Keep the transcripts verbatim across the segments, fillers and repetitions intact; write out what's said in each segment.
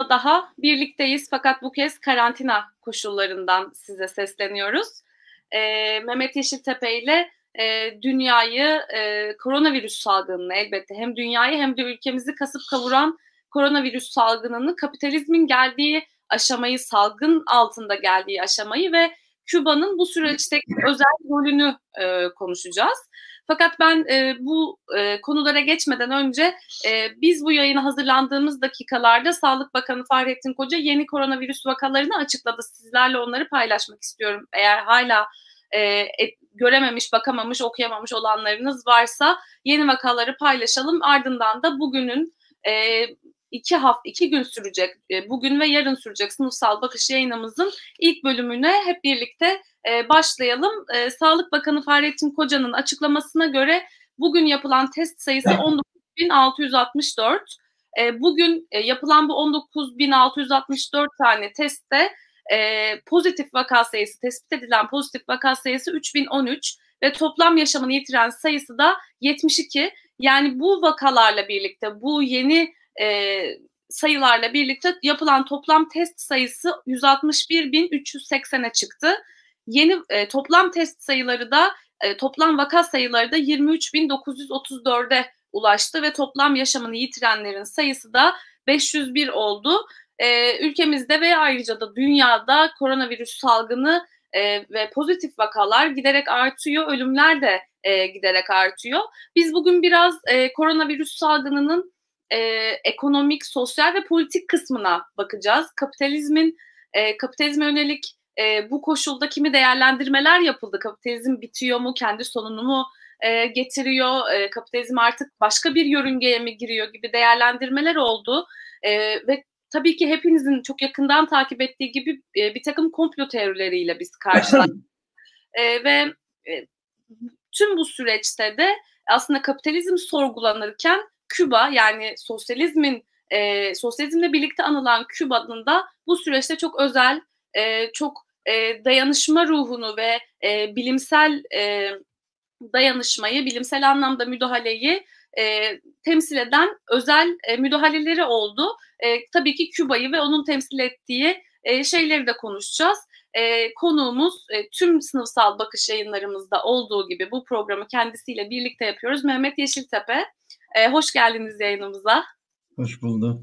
daha birlikteyiz fakat bu kez karantina koşullarından size sesleniyoruz. Ee, Mehmet Yeşiltepe ile e, dünyayı e, koronavirüs salgınını elbette hem dünyayı hem de ülkemizi kasıp kavuran koronavirüs salgınını, kapitalizmin geldiği aşamayı, salgın altında geldiği aşamayı ve Küba'nın bu süreçteki özel rolünü e, konuşacağız. Fakat ben e, bu e, konulara geçmeden önce e, biz bu yayına hazırlandığımız dakikalarda Sağlık Bakanı Fahrettin Koca yeni koronavirüs vakalarını açıkladı. Sizlerle onları paylaşmak istiyorum. Eğer hala e, e, görememiş, bakamamış, okuyamamış olanlarınız varsa yeni vakaları paylaşalım. Ardından da bugünün e, iki hafta, iki gün sürecek, e, bugün ve yarın sürecek Sınıfsal Bakış yayınımızın ilk bölümüne hep birlikte e, başlayalım. E, Sağlık Bakanı Fahrettin Koca'nın açıklamasına göre bugün yapılan test sayısı on dokuz bin altı yüz altmış dört. E, bugün e, yapılan bu on dokuz bin altı yüz altmış dört tane testte e, pozitif vaka sayısı, tespit edilen pozitif vaka sayısı üç bin on üç ve toplam yaşamını yitiren sayısı da yetmiş iki. Yani bu vakalarla birlikte, bu yeni e, sayılarla birlikte yapılan toplam test sayısı yüz altmış bir bin üç yüz seksene çıktı. Yeni e, toplam test sayıları da e, toplam vaka sayıları da yirmi üç bin dokuz yüz otuz dörde ulaştı ve toplam yaşamını yitirenlerin sayısı da beş yüz bir oldu. E, ülkemizde ve ayrıca da dünyada koronavirüs salgını e, ve pozitif vakalar giderek artıyor, ölümler de e, giderek artıyor. Biz bugün biraz e, koronavirüs salgınının e, ekonomik, sosyal ve politik kısmına bakacağız. Kapitalizmin e, kapitalizme yönelik e, bu koşulda kimi değerlendirmeler yapıldı? Kapitalizm bitiyor mu? Kendi sonunu mu e, getiriyor? E, kapitalizm artık başka bir yörüngeye mi giriyor gibi değerlendirmeler oldu. E, ve tabii ki hepinizin çok yakından takip ettiği gibi e, bir takım komplo teorileriyle biz karşılaştık. e, ve e, tüm bu süreçte de aslında kapitalizm sorgulanırken Küba, yani sosyalizmin e, sosyalizmle birlikte anılan Küba'nın da bu süreçte çok özel, e, çok e, dayanışma ruhunu ve e, bilimsel e, dayanışmayı, bilimsel anlamda müdahaleyi e, temsil eden özel e, müdahaleleri oldu. E, tabii ki Küba'yı ve onun temsil ettiği e, şeyleri de konuşacağız. E, konuğumuz e, tüm sınıfsal bakış yayınlarımızda olduğu gibi bu programı kendisiyle birlikte yapıyoruz. Mehmet Yeşiltepe. E, hoş geldiniz yayınımıza. Hoş bulduk.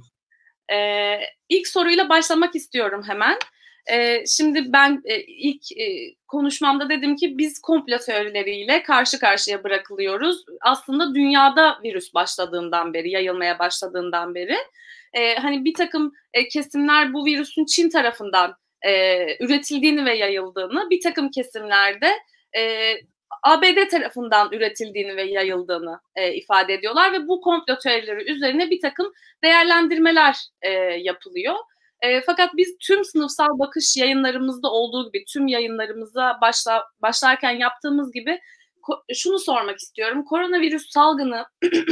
E, ilk soruyla başlamak istiyorum hemen. E, şimdi ben e, ilk e, konuşmamda dedim ki biz komplo teorileriyle karşı karşıya bırakılıyoruz. Aslında dünyada virüs başladığından beri, yayılmaya başladığından beri e, hani bir takım e, kesimler bu virüsün Çin tarafından e, üretildiğini ve yayıldığını, bir takım kesimlerde e, A B D tarafından üretildiğini ve yayıldığını e, ifade ediyorlar ve bu komplo teorileri üzerine bir takım değerlendirmeler e, yapılıyor. E, fakat biz tüm sınıfsal bakış yayınlarımızda olduğu gibi, tüm yayınlarımıza başla, başlarken yaptığımız gibi ko- şunu sormak istiyorum. Koronavirüs salgını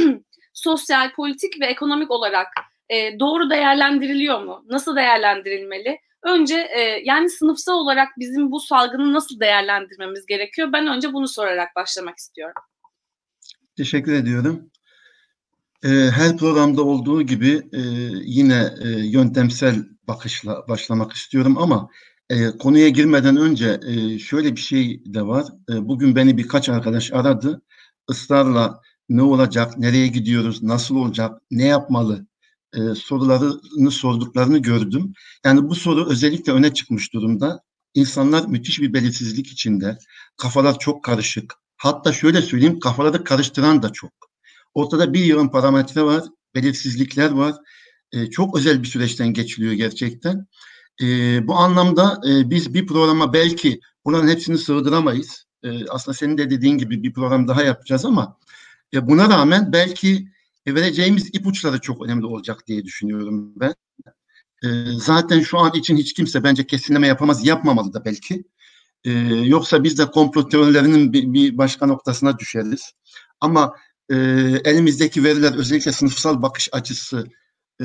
sosyal, politik ve ekonomik olarak e, doğru değerlendiriliyor mu? Nasıl değerlendirilmeli? Önce e, yani sınıfsal olarak bizim bu salgını nasıl değerlendirmemiz gerekiyor? Ben önce bunu sorarak başlamak istiyorum. Teşekkür ediyorum. Ee, her programda olduğu gibi e, yine e, yöntemsel bakışla başlamak istiyorum ama e, konuya girmeden önce e, şöyle bir şey de var. E, bugün beni birkaç arkadaş aradı. Israrla ne olacak, nereye gidiyoruz, nasıl olacak, ne yapmalı e, sorularını sorduklarını gördüm. Yani bu soru özellikle öne çıkmış durumda. İnsanlar müthiş bir belirsizlik içinde. Kafalar çok karışık. Hatta şöyle söyleyeyim, kafaları karıştıran da çok. Ortada bir yığın parametre var, belirsizlikler var. E, çok özel bir süreçten geçiliyor gerçekten. E, bu anlamda e, biz bir programa belki bunların hepsini sığdıramayız. E, aslında senin de dediğin gibi bir program daha yapacağız ama e, buna rağmen belki e, vereceğimiz ipuçları çok önemli olacak diye düşünüyorum ben. E, zaten şu an için hiç kimse bence kesinleme yapamaz, yapmamalı da belki. E, yoksa biz de komplo teorilerinin bir, bir başka noktasına düşeriz. Ama e, elimizdeki veriler özellikle sınıfsal bakış açısı e,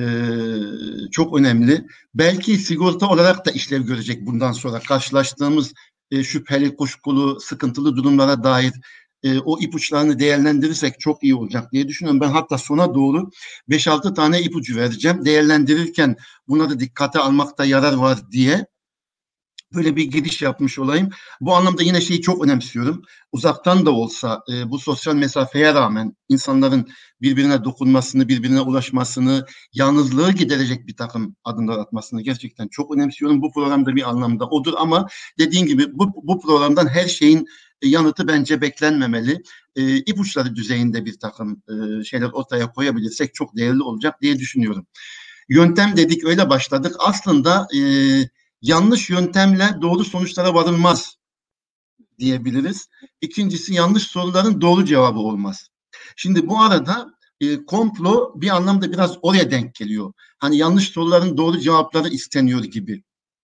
çok önemli. Belki sigorta olarak da işlev görecek bundan sonra karşılaştığımız e, şüpheli, kuşkulu, sıkıntılı durumlara dair e, o ipuçlarını değerlendirirsek çok iyi olacak diye düşünüyorum. Ben hatta sona doğru beş altı tane ipucu vereceğim. Değerlendirirken bunları dikkate almakta yarar var diye böyle bir giriş yapmış olayım. Bu anlamda yine şeyi çok önemsiyorum. Uzaktan da olsa e, bu sosyal mesafeye rağmen insanların birbirine dokunmasını, birbirine ulaşmasını, yalnızlığı giderecek bir takım adımlar atmasını gerçekten çok önemsiyorum. Bu programda bir anlamda odur ama dediğim gibi bu, bu programdan her şeyin yanıtı bence beklenmemeli. E, ipuçları düzeyinde bir takım e, şeyler ortaya koyabilirsek çok değerli olacak diye düşünüyorum. Yöntem dedik, öyle başladık. Aslında e, yanlış yöntemle doğru sonuçlara varılmaz diyebiliriz. İkincisi, yanlış soruların doğru cevabı olmaz. Şimdi bu arada e, komplo bir anlamda biraz oraya denk geliyor. Hani yanlış soruların doğru cevapları isteniyor gibi.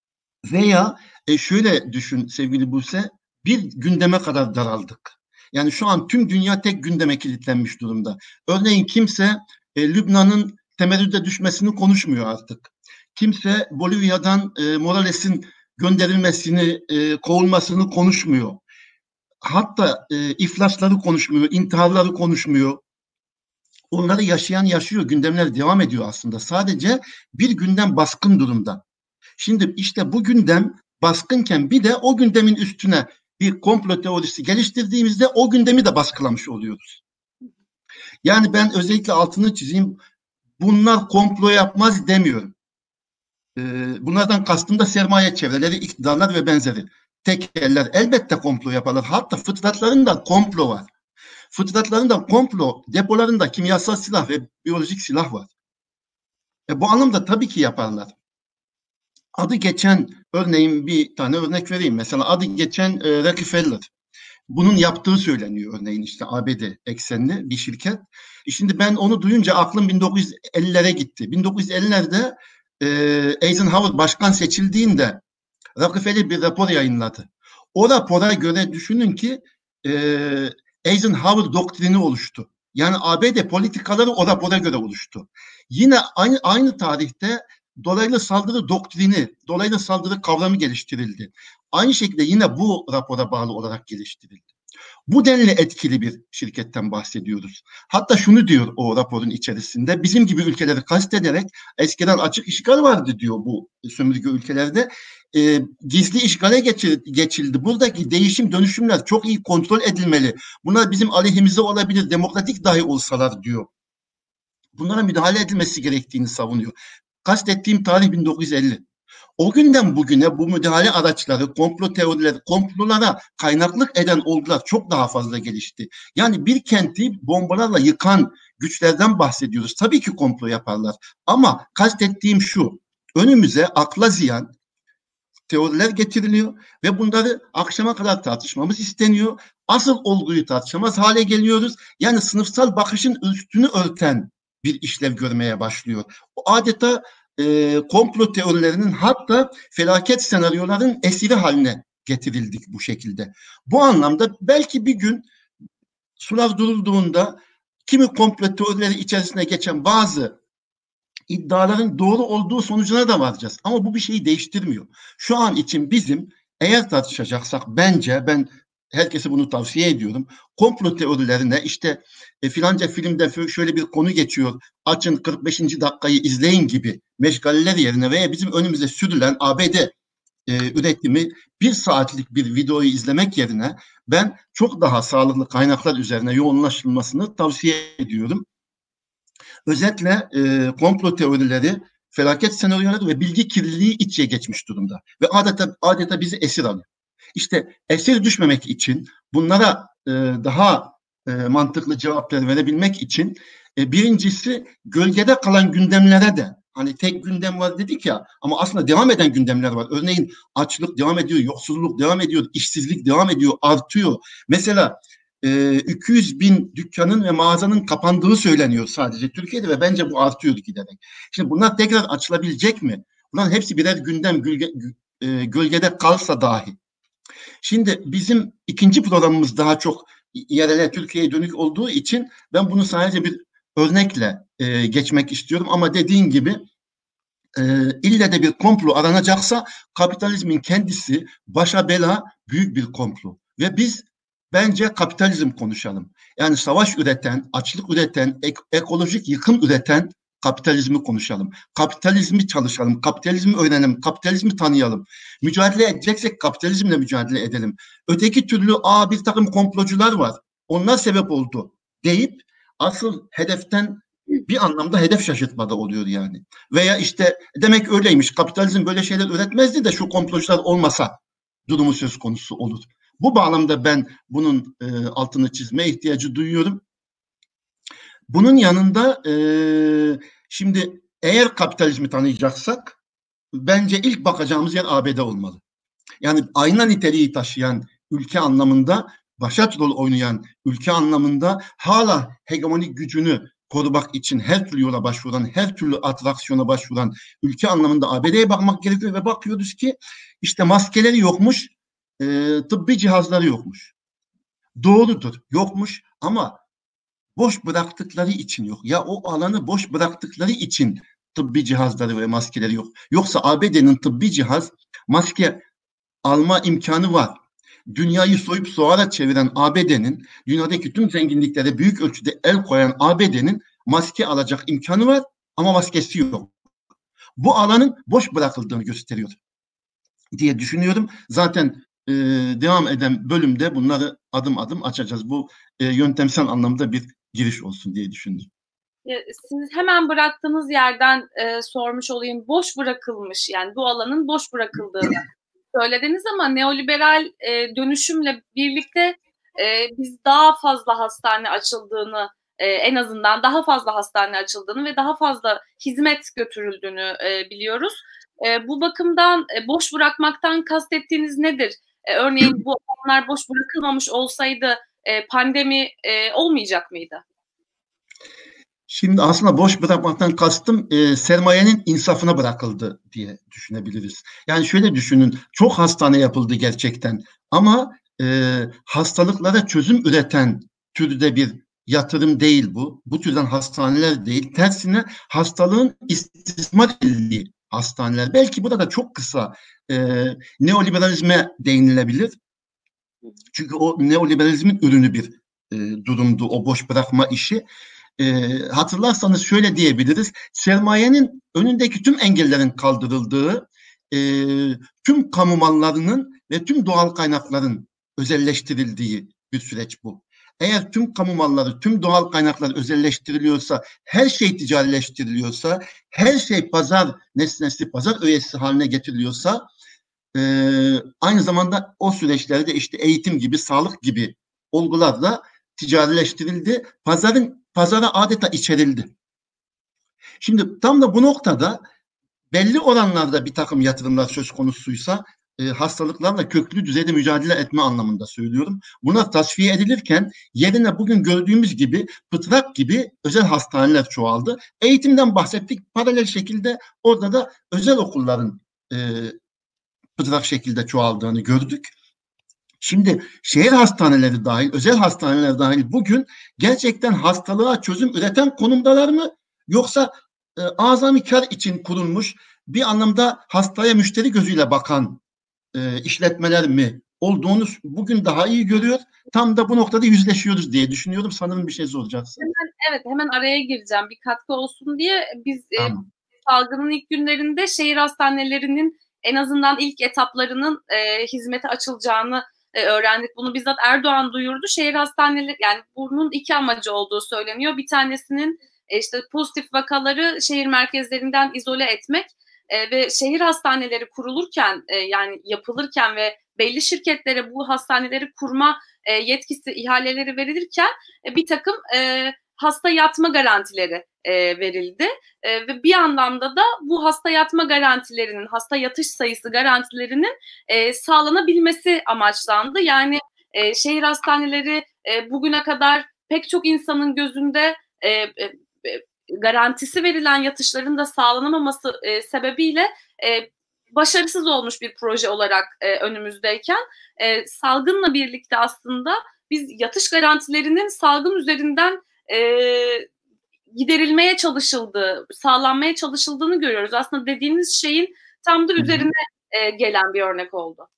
Veya e, şöyle düşün sevgili Buse, bir gündeme kadar daraldık. Yani şu an tüm dünya tek gündeme kilitlenmiş durumda. Örneğin kimse e, Lübnan'ın temerrüde düşmesini konuşmuyor artık. Kimse Bolivya'dan e, Morales'in gönderilmesini, e, kovulmasını konuşmuyor. Hatta e, iflasları konuşmuyor, intiharları konuşmuyor. Onları yaşayan yaşıyor, gündemler devam ediyor aslında. Sadece bir gündem baskın durumda. Şimdi işte bu gündem baskınken bir de o gündemin üstüne bir komplo teorisi geliştirdiğimizde o gündemi de baskılamış oluyoruz. Yani ben özellikle altını çizeyim, bunlar komplo yapmaz demiyorum. Bunlardan kastım da sermaye çevreleri, iktidarlar ve benzeri. Tekeller elbette komplo yaparlar. Hatta fıtratlarında komplo var. Fıtratlarında komplo, depolarında kimyasal silah ve biyolojik silah var. E bu anlamda tabii ki yaparlar. Adı geçen, örneğin bir tane örnek vereyim. Mesela adı geçen e, Rockefeller. Bunun yaptığı söyleniyor, örneğin işte A B D eksenli bir şirket. E şimdi ben onu duyunca aklım bin dokuz yüz ellilere gitti. bin dokuz yüz ellilerde e, Eisenhower başkan seçildiğinde Rockefeller bir rapor yayınladı. O rapora göre düşünün ki e, Eisenhower doktrini oluştu. Yani A B D politikaları o rapora göre oluştu. Yine aynı aynı tarihte dolaylı saldırı doktrini, dolaylı saldırı kavramı geliştirildi. Aynı şekilde yine bu rapora bağlı olarak geliştirildi. Bu denli etkili bir şirketten bahsediyoruz. Hatta şunu diyor o raporun içerisinde, bizim gibi ülkeleri kastederek eskiden açık işgal vardı diyor bu sömürge ülkelerde. E, gizli işgale geçildi. Buradaki değişim dönüşümler çok iyi kontrol edilmeli. Bunlar bizim aleyhimize olabilir, demokratik dahi olsalar diyor. Bunlara müdahale edilmesi gerektiğini savunuyor. Kastettiğim tarih bin dokuz yüz elli. O günden bugüne bu müdahale araçları, komplo teorileri, komplolara kaynaklık eden olgular çok daha fazla gelişti. Yani bir kenti bombalarla yıkan güçlerden bahsediyoruz. Tabii ki komplo yaparlar. Ama kastettiğim şu, önümüze akla ziyan teoriler getiriliyor ve bunları akşama kadar tartışmamız isteniyor. Asıl olguyu tartışamaz hale geliyoruz. Yani sınıfsal bakışın üstünü örten bir işlev görmeye başlıyor. O adeta e, komplo teorilerinin, hatta felaket senaryoların esiri haline getirildik bu şekilde. Bu anlamda belki bir gün sular durulduğunda kimi komplo teorileri içerisine geçen bazı iddiaların doğru olduğu sonucuna da varacağız. Ama bu bir şeyi değiştirmiyor. Şu an için bizim eğer tartışacaksak, bence ben herkese bunu tavsiye ediyorum. Komplo teorilerine işte e, filanca filmde şöyle bir konu geçiyor, açın kırk beşinci dakikayı izleyin gibi meşgaleler yerine veya bizim önümüze sürülen A B D e, üretimi bir saatlik bir videoyu izlemek yerine ben çok daha sağlıklı kaynaklar üzerine yoğunlaşılmasını tavsiye ediyorum. Özetle e, komplo teorileri, felaket senaryoları ve bilgi kirliliği iç içe geçmiş durumda. Ve adeta, adeta bizi esir alıyor. İşte esir düşmemek için, bunlara e, daha e, mantıklı cevaplar verebilmek için e, birincisi gölgede kalan gündemlere de, hani tek gündem var dedik ya, ama aslında devam eden gündemler var. Örneğin açlık devam ediyor, yoksulluk devam ediyor, işsizlik devam ediyor, artıyor. Mesela iki yüz bin dükkanın ve mağazanın kapandığı söyleniyor sadece Türkiye'de ve bence bu artıyor giderek. Şimdi bunlar tekrar açılabilecek mi? Bunların hepsi birer gündem, gölge, gölgede kalsa dahi. Şimdi bizim ikinci programımız daha çok yerele, Türkiye'ye dönük olduğu için ben bunu sadece bir örnekle e, geçmek istiyorum. Ama dediğin gibi e, ille de bir komplo aranacaksa kapitalizmin kendisi başa bela büyük bir komplo. Ve biz bence kapitalizm konuşalım. Yani savaş üreten, açlık üreten, ek, ekolojik yıkım üreten kapitalizmi konuşalım. Kapitalizmi çalışalım, kapitalizmi öğrenelim, kapitalizmi tanıyalım. Mücadele edeceksek kapitalizmle mücadele edelim. Öteki türlü aa bir takım komplocular var, onlar sebep oldu deyip asıl hedeften bir anlamda hedef şaşırtmada oluyor yani. Veya işte demek öyleymiş, kapitalizm böyle şeyler üretmezdi de şu komplocular olmasa durumu söz konusu olur. Bu bağlamda ben bunun e, altını çizmeye ihtiyacı duyuyorum. Bunun yanında e, şimdi eğer kapitalizmi tanıyacaksak bence ilk bakacağımız yer A B D olmalı. Yani ayna niteliği taşıyan ülke anlamında, başat rol oynayan ülke anlamında hala hegemonik gücünü korumak için her türlü yola başvuran, her türlü atraksiyona başvuran ülke anlamında A B D'ye bakmak gerekiyor ve bakıyoruz ki işte maskeleri yokmuş, e, tıbbi cihazları yokmuş. Doğrudur, yokmuş ama boş bıraktıkları için yok. Ya o alanı boş bıraktıkları için tıbbi cihazları ve maskeleri yok. Yoksa A B D'nin tıbbi cihaz, maske alma imkanı var. Dünyayı soyup soğara çeviren A B D'nin, dünyadaki tüm zenginliklere büyük ölçüde el koyan A B D'nin maske alacak imkanı var ama maskesi yok. Bu alanın boş bırakıldığını gösteriyor diye düşünüyorum. Zaten e, devam eden bölümde bunları adım adım açacağız. Bu e, yöntemsel anlamda bir giriş olsun diye düşündüm. Siz hemen bıraktığınız yerden e, sormuş olayım. Boş bırakılmış, yani bu alanın boş bırakıldığını söylediniz ama neoliberal e, dönüşümle birlikte e, biz daha fazla hastane açıldığını, e, en azından daha fazla hastane açıldığını ve daha fazla hizmet götürüldüğünü e, biliyoruz. E, bu bakımdan e, boş bırakmaktan kastettiğiniz nedir? E, örneğin bu alanlar boş bırakılmamış olsaydı e, pandemi e, olmayacak mıydı? Şimdi aslında boş bırakmaktan kastım e, sermayenin insafına bırakıldı diye düşünebiliriz. Yani şöyle düşünün, çok hastane yapıldı gerçekten ama e, hastalıklara çözüm üreten türde bir yatırım değil bu. Bu türden hastaneler değil. Tersine hastalığın istismar edildiği hastaneler. Belki burada da çok kısa e, neoliberalizme değinilebilir. Çünkü o neoliberalizmin ürünü bir e, durumdu o boş bırakma işi. E, hatırlarsanız şöyle diyebiliriz, sermayenin önündeki tüm engellerin kaldırıldığı, e, tüm kamu mallarının ve tüm doğal kaynakların özelleştirildiği bir süreç bu. Eğer tüm kamu malları, tüm doğal kaynaklar özelleştiriliyorsa, her şey ticarileştiriliyorsa, her şey pazar nesnesi, pazar öğesi haline getiriliyorsa, e, aynı zamanda o süreçlerde işte eğitim gibi, sağlık gibi olgularla ticarileştirildi. Pazarın pazara adeta içerildi. Şimdi tam da bu noktada belli oranlarda bir takım yatırımlar söz konusuysa e, hastalıklarla köklü düzeyde mücadele etme anlamında söylüyorum. Buna tasfiye edilirken yerine bugün gördüğümüz gibi pıtrak gibi özel hastaneler çoğaldı. Eğitimden bahsettik. Paralel şekilde orada da özel okulların e, pıtrak şekilde çoğaldığını gördük. Şimdi şehir hastaneleri dahil, özel hastaneler dahil bugün gerçekten hastalığa çözüm üreten konumdalar mı? Yoksa e, azami kar için kurulmuş, bir anlamda hastaya müşteri gözüyle bakan e, işletmeler mi olduğunu bugün daha iyi görüyor. Tam da bu noktada yüzleşiyoruz diye düşünüyorum. Sanırım bir şey soracaksın. Hemen, evet, hemen araya gireceğim bir katkı olsun diye. Biz Tamam. e, salgının ilk günlerinde şehir hastanelerinin en azından ilk etaplarının e, hizmete açılacağını e, öğrendik. Bunu bizzat Erdoğan duyurdu. Şehir hastaneleri, yani bunun iki amacı olduğu söyleniyor. Bir tanesinin e, işte pozitif vakaları şehir merkezlerinden izole etmek e, ve şehir hastaneleri kurulurken e, yani yapılırken ve belli şirketlere bu hastaneleri kurma e, yetkisi, ihaleleri verilirken e, bir takım e, hasta yatma garantileri e, verildi. E, ve bir anlamda da bu hasta yatma garantilerinin, hasta yatış sayısı garantilerinin e, sağlanabilmesi amaçlandı. Yani e, şehir hastaneleri e, bugüne kadar pek çok insanın gözünde e, e, garantisi verilen yatışların da sağlanamaması e, sebebiyle e, başarısız olmuş bir proje olarak e, önümüzdeyken e, salgınla birlikte aslında biz yatış garantilerinin salgın üzerinden e, giderilmeye çalışıldığı, sağlanmaya çalışıldığını görüyoruz. Aslında dediğiniz şeyin tam da üzerine e, gelen bir örnek oldu.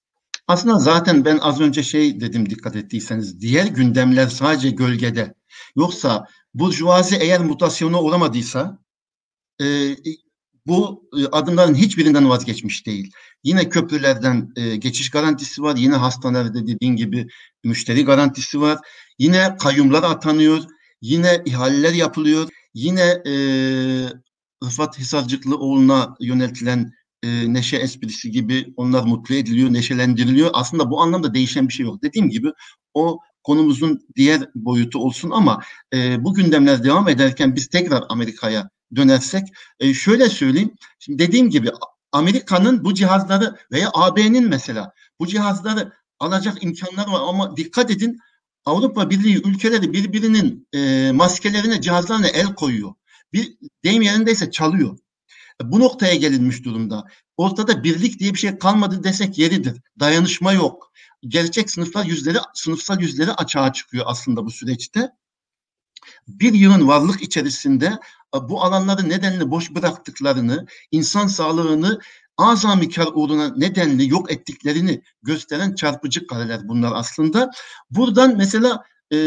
Aslında zaten ben az önce şey dedim, dikkat ettiyseniz, diğer gündemler sadece gölgede. Yoksa burjuvazi eğer mutasyona uğramadıysa e, bu e, adımların hiçbirinden vazgeçmiş değil. Yine köprülerden e, geçiş garantisi var. Yine hastanelerde dediğin gibi müşteri garantisi var. Yine kayyumlar atanıyor. Yine ihaleler yapılıyor. Yine e, Rıfat Hisarcıklıoğlu'na yöneltilen e, neşe esprisi gibi onlar mutlu ediliyor, neşelendiriliyor. Aslında bu anlamda değişen bir şey yok. Dediğim gibi o konumuzun diğer boyutu olsun ama e, bu gündemler devam ederken biz tekrar Amerika'ya dönersek e, şöyle söyleyeyim. Şimdi dediğim gibi Amerika'nın bu cihazları veya A B'nin mesela bu cihazları alacak imkanları var ama dikkat edin, Avrupa Birliği ülkeleri birbirinin e, maskelerine, cihazlarına el koyuyor. Bir deyim yerindeyse çalıyor. Bu noktaya gelinmiş durumda. Ortada birlik diye bir şey kalmadı desek yeridir. Dayanışma yok. Gerçek sınıflar yüzleri, sınıfsal yüzleri açığa çıkıyor aslında bu süreçte. Bir yılın varlık içerisinde bu alanları nedenli boş bıraktıklarını, insan sağlığını azami kar uğruna nedenli yok ettiklerini gösteren çarpıcı kareler bunlar aslında. Buradan mesela e,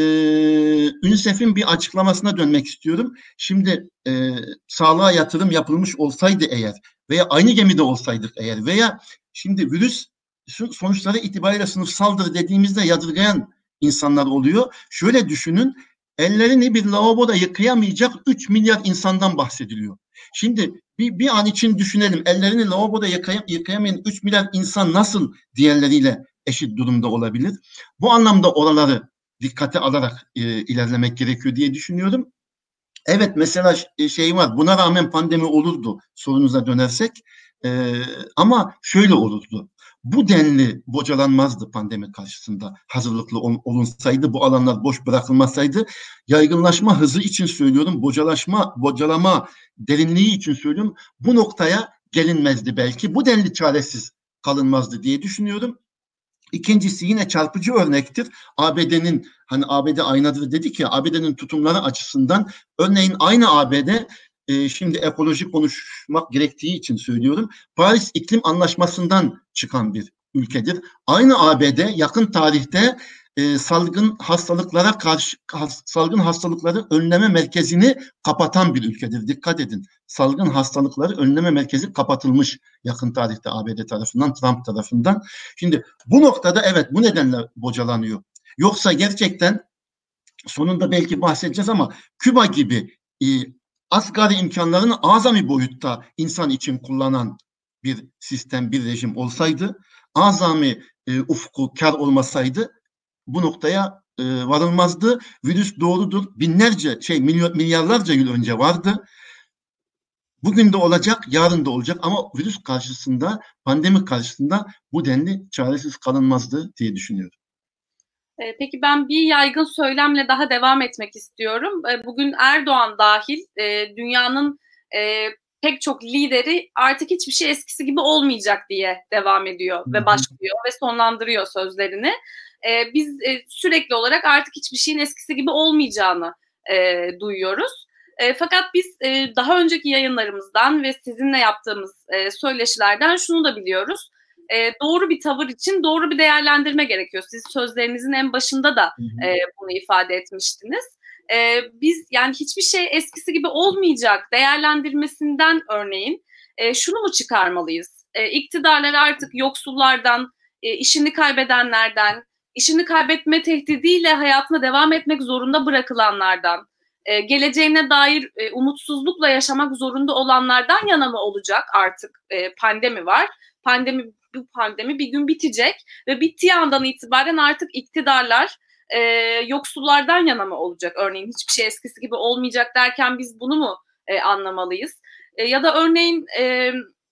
UNICEF'in bir açıklamasına dönmek istiyorum. Şimdi e, sağlığa yatırım yapılmış olsaydı eğer veya aynı gemide olsaydık eğer veya şimdi virüs sonuçları itibariyle sınıfsaldır dediğimizde yadırgayan insanlar oluyor. Şöyle düşünün, ellerini bir lavaboda yıkayamayacak üç milyar insandan bahsediliyor. Şimdi bir, bir an için düşünelim, ellerini lavaboda yıkayam, yıkayamayan üç milyar insan nasıl diğerleriyle eşit durumda olabilir? Bu anlamda oraları dikkate alarak e, ilerlemek gerekiyor diye düşünüyorum. Evet, mesela şey var, buna rağmen pandemi olurdu sorunuza dönersek e, ama şöyle olurdu. Bu denli bocalanmazdı pandemi karşısında hazırlıklı ol, olunsaydı, bu alanlar boş bırakılmasaydı. Yaygınlaşma hızı için söylüyorum, bocalaşma, bocalama derinliği için söylüyorum. Bu noktaya gelinmezdi belki. Bu denli çaresiz kalınmazdı diye düşünüyorum. İkincisi yine çarpıcı örnektir. A B D'nin, hani A B D aynadır dedik ya, A B D'nin tutumları açısından örneğin aynı A B D e, şimdi ekoloji konuşmak gerektiği için söylüyorum. Paris İklim Anlaşması'ndan çıkan bir ülkedir. Aynı A B D yakın tarihte e, salgın hastalıklara karşı has, salgın hastalıkları önleme merkezini kapatan bir ülkedir. Dikkat edin. Salgın hastalıkları önleme merkezi kapatılmış yakın tarihte A B D tarafından, Trump tarafından. Şimdi bu noktada evet, bu nedenle bocalanıyor. Yoksa gerçekten sonunda belki bahsedeceğiz ama Küba gibi e, asgari imkanlarını azami boyutta insan için kullanan bir sistem, bir rejim olsaydı, azami e, ufku kar olmasaydı bu noktaya e, varılmazdı. Virüs doğrudur. Binlerce, şey milyon, milyarlarca yıl önce vardı. Bugün de olacak, yarın da olacak ama virüs karşısında, pandemi karşısında bu denli çaresiz kalınmazdı diye düşünüyorum. Peki ben bir yaygın söylemle daha devam etmek istiyorum. Bugün Erdoğan dahil dünyanın pek çok lideri artık hiçbir şey eskisi gibi olmayacak diye devam ediyor ve başlıyor ve sonlandırıyor sözlerini. Biz sürekli olarak artık hiçbir şeyin eskisi gibi olmayacağını duyuyoruz. Fakat biz daha önceki yayınlarımızdan ve sizinle yaptığımız söyleşilerden şunu da biliyoruz. E, doğru bir tavır için doğru bir değerlendirme gerekiyor. Siz sözlerinizin en başında da e, bunu ifade etmiştiniz. E, biz yani hiçbir şey eskisi gibi olmayacak değerlendirmesinden örneğin e, şunu mu çıkarmalıyız? E, iktidarlar artık yoksullardan, e, işini kaybedenlerden, işini kaybetme tehdidiyle hayatına devam etmek zorunda bırakılanlardan, e, geleceğine dair e, umutsuzlukla yaşamak zorunda olanlardan yana mı olacak artık? E, pandemi var. Pandemi bu pandemi bir gün bitecek ve bittiği andan itibaren artık iktidarlar e, yoksullardan yana mı olacak? Örneğin hiçbir şey eskisi gibi olmayacak derken biz bunu mu e, anlamalıyız? E, ya da örneğin e,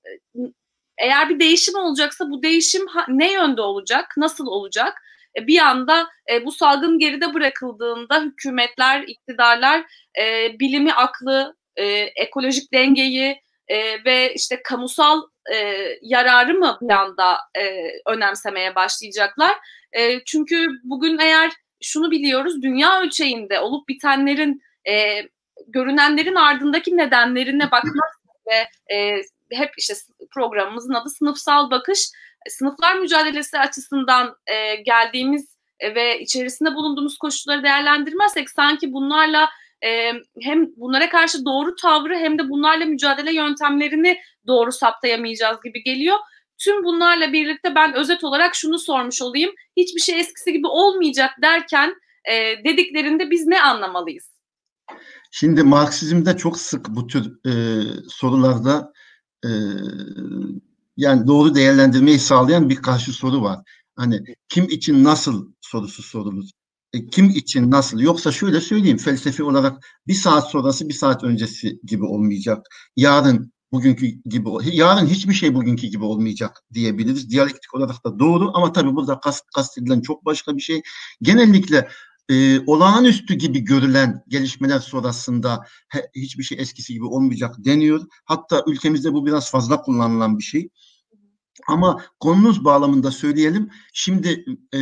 eğer bir değişim olacaksa bu değişim ha, ne yönde olacak? Nasıl olacak? E, bir anda e, bu salgın geride bırakıldığında hükümetler, iktidarlar e, bilimi, aklı, e, ekolojik dengeyi e, ve işte kamusal e, yararı mı bir anda e, önemsemeye başlayacaklar? E, çünkü bugün eğer şunu biliyoruz, dünya ölçeğinde olup bitenlerin, e, görünenlerin ardındaki nedenlerine bakmazsak ve e, hep işte programımızın adı sınıfsal bakış. Sınıflar mücadelesi açısından e, geldiğimiz e, ve içerisinde bulunduğumuz koşulları değerlendirmezsek sanki bunlarla e, hem bunlara karşı doğru tavrı hem de bunlarla mücadele yöntemlerini doğru saptayamayacağız gibi geliyor. Tüm bunlarla birlikte ben özet olarak şunu sormuş olayım. Hiçbir şey eskisi gibi olmayacak derken e, dediklerinde biz ne anlamalıyız? Şimdi Marksizm'de çok sık bu tür e, sorularda e, yani doğru değerlendirmeyi sağlayan bir karşı soru var. Hani kim için nasıl sorusu sorulur. E, kim için nasıl? Yoksa şöyle söyleyeyim, felsefi olarak bir saat sonrası bir saat öncesi gibi olmayacak. Yarın bugünkü gibi, yarın hiçbir şey bugünkü gibi olmayacak diyebiliriz. Diyalektik olarak da doğru ama tabii burada kast, kastedilen çok başka bir şey. Genellikle e, olağanüstü gibi görülen gelişmeler sonrasında he, hiçbir şey eskisi gibi olmayacak deniyor. Hatta ülkemizde bu biraz fazla kullanılan bir şey. Ama konumuz bağlamında söyleyelim. Şimdi e,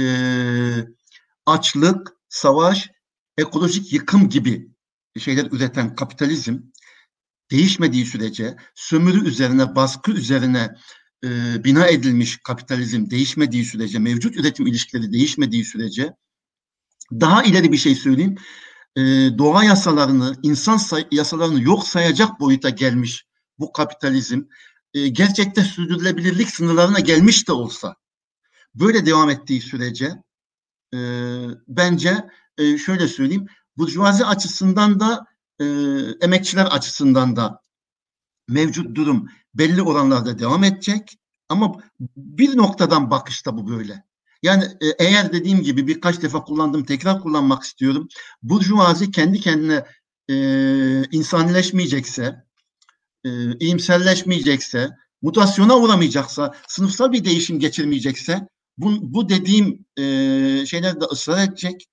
açlık, savaş, ekolojik yıkım gibi şeyler üreten kapitalizm değişmediği sürece, sömürü üzerine, baskı üzerine e, bina edilmiş kapitalizm değişmediği sürece, mevcut üretim ilişkileri değişmediği sürece, daha ileri bir şey söyleyeyim, e, doğa yasalarını, insan say- yasalarını yok sayacak boyuta gelmiş bu kapitalizm, e, gerçekte sürdürülebilirlik sınırlarına gelmiş de olsa, böyle devam ettiği sürece, e, bence e, şöyle söyleyeyim, burjuvazi açısından da, e, emekçiler açısından da mevcut durum belli oranlarda devam edecek. Ama bir noktadan bakışta bu böyle. Yani e, eğer dediğim gibi birkaç defa kullandım, tekrar kullanmak istiyorum. Burjuvazi kendi kendine e, insanileşmeyecekse, e, iyimserleşmeyecekse, mutasyona uğramayacaksa, sınıfsal bir değişim geçirmeyecekse, bu, bu dediğim e, şeylerde ısrar edecek.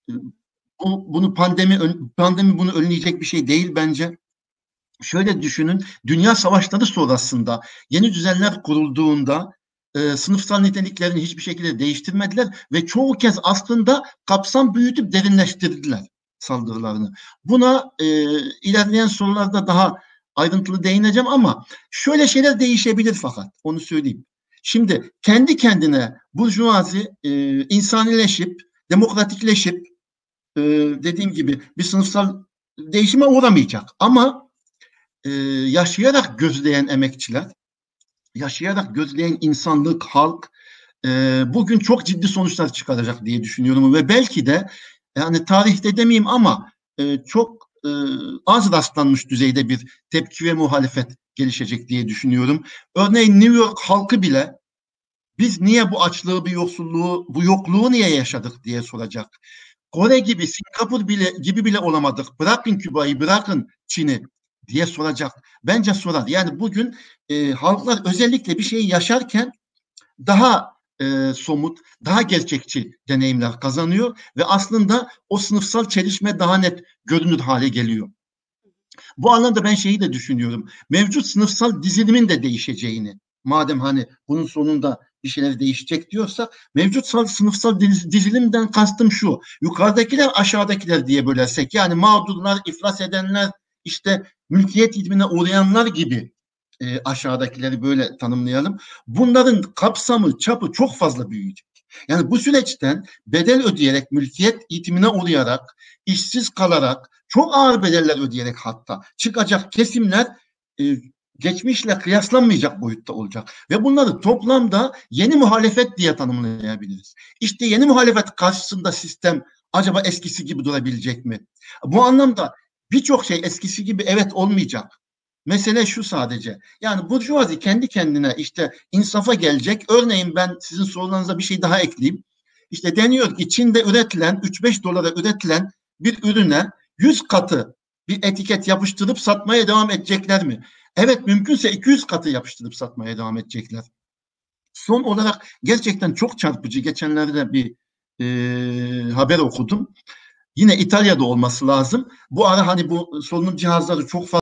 Bu, bunu pandemi pandemi bunu önleyecek bir şey değil bence. Şöyle düşünün, dünya savaşları sonrasında yeni düzenler kurulduğunda e, sınıfsal niteliklerini hiçbir şekilde değiştirmediler ve çoğu kez aslında kapsam büyütüp derinleştirdiler saldırılarını. Buna e, ilerleyen sorularda daha ayrıntılı değineceğim ama şöyle şeyler değişebilir fakat onu söyleyeyim. Şimdi kendi kendine burjuvazi e, insanileşip, demokratikleşip e, dediğim gibi bir sınıfsal değişime uğramayacak ama Ee, yaşayarak gözleyen emekçiler, yaşayarak gözleyen insanlık, halk e, bugün çok ciddi sonuçlar çıkaracak diye düşünüyorum ve belki de yani tarihte demeyeyim ama e, çok e, az rastlanmış düzeyde bir tepki ve muhalefet gelişecek diye düşünüyorum. Örneğin New York halkı bile biz niye bu açlığı, bu yoksulluğu, bu yokluğu niye yaşadık diye soracak. Kore gibi, Singapur bile gibi bile olamadık. Bırakın Küba'yı, bırakın Çin'i diye soracak. Bence sorar. Yani bugün e, halklar özellikle bir şeyi yaşarken daha e, somut, daha gerçekçi deneyimler kazanıyor ve aslında o sınıfsal çelişme daha net görünür hale geliyor. Bu anlamda ben şeyi de düşünüyorum. Mevcut sınıfsal dizilimin de değişeceğini, madem hani bunun sonunda bir şeyler değişecek diyorsa, mevcut sınıfsal dizilimden kastım şu: yukarıdakiler aşağıdakiler diye bölersek, yani mağdurlar, iflas edenler, işte mülkiyet idmine uğrayanlar gibi e, aşağıdakileri böyle tanımlayalım. Bunların kapsamı, çapı çok fazla büyüyecek. Yani bu süreçten bedel ödeyerek, mülkiyet itimine uğrayarak, işsiz kalarak, çok ağır bedeller ödeyerek hatta çıkacak kesimler e, geçmişle kıyaslanmayacak boyutta olacak. Ve bunları toplamda yeni muhalefet diye tanımlayabiliriz. İşte yeni muhalefet karşısında sistem acaba eskisi gibi durabilecek mi? Bu anlamda birçok şey eskisi gibi evet olmayacak. Mesele şu sadece. Yani burjuvazi kendi kendine işte insafa gelecek. Örneğin ben sizin sorularınıza bir şey daha ekleyeyim. İşte deniyor ki Çin'de üretilen, üç beş dolara üretilen bir ürüne yüz katı bir etiket yapıştırıp satmaya devam edecekler mi? Evet, mümkünse iki yüz katı yapıştırıp satmaya devam edecekler. Son olarak gerçekten çok çarpıcı, geçenlerde bir e, haber okudum. Yine İtalya'da olması lazım. Bu ara hani bu solunum cihazları çok fazla